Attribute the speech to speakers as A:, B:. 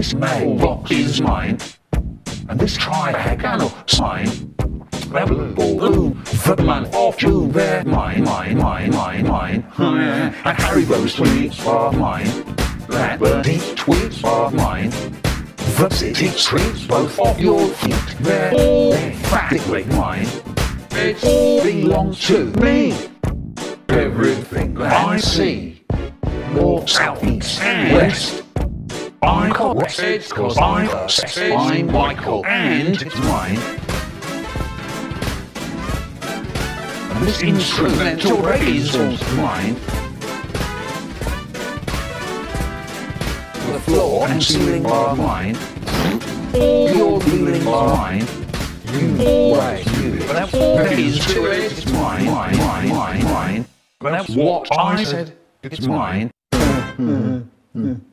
A: This mailbox is mine, and this triagonal sign. Boom, the month of June, they're mine. And Haribo's tweets are mine. Blackbird's tweets are mine. The city streets, both of your feet, they're all emphatically mine. It all belongs to me. Everything that I see, north, south, east, and west. I'm corrected cause I'm Michael and it's mine. And this instrumental is mine. The floor and ceiling are mine. All your feelings are mine. You always do it. But there is to it. It's mine. That's what I said. It's mine.